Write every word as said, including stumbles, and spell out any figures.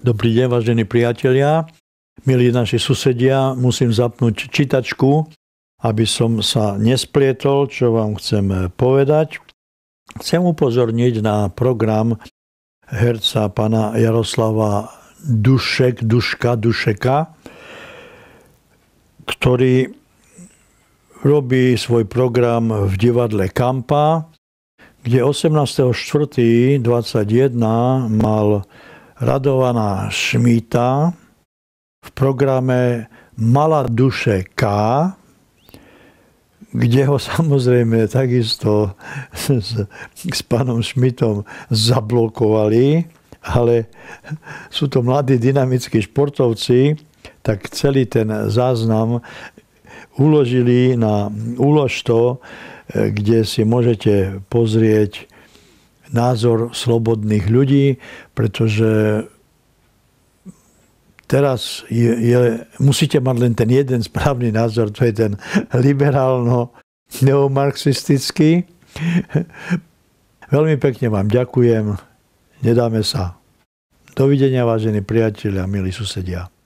Dobrý deň, vážení priatelia, milí naši susedia, musím zapnúť čítačku, aby som sa nesplietol, čo vám chcem povedať. Chcem upozorniť na program herca pana Jaroslava Dušek, Duška, Dušeka, ktorý robí svoj program v divadle Kampa, kde osemnásteho štvrtého dvadsaťjeden mal Radovana Šmíta v programe Mala duše K, kde ho samozrejme takisto s, s pánom Šmítom zablokovali, ale sú to mladí dynamickí športovci, tak celý ten záznam uložili na Ulož.to, kde si môžete pozrieť názor slobodných ľudí, pretože teraz je, je, musíte mať len ten jeden správny názor, to je ten liberálno-neomarxistický. Veľmi pekne vám ďakujem, nedáme sa. Dovidenia, vážení priatelia, milí susedia.